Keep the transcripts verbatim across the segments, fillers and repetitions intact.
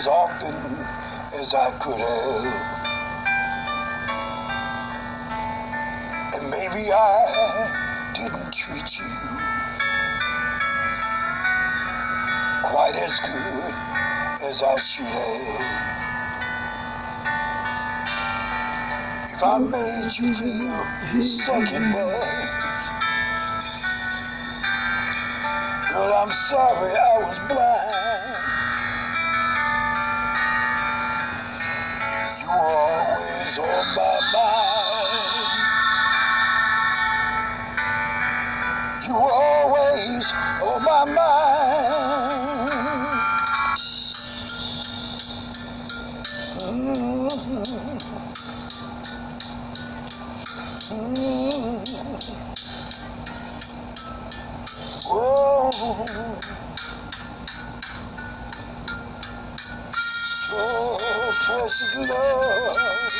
often as I could have. And maybe I didn't treat you quite as good as I should have. If I made you feel second best, girl, I'm sorry I was blind. You were always on my mind. You were always on my mind. Mm-hmm. Mm-hmm. Oh, oh, precious love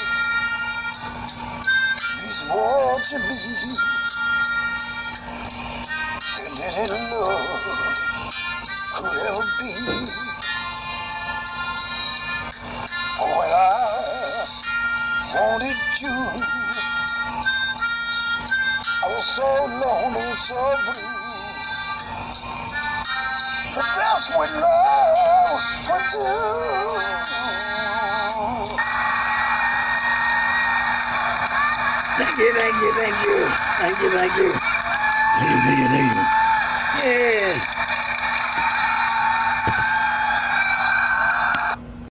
means more to me than any love could ever be. For when I wanted you, I was so lonely and so blue. But that's what love would do. Thank you, thank you, thank you. Thank you, thank you. Thank you, thank you, thank you. Yeah.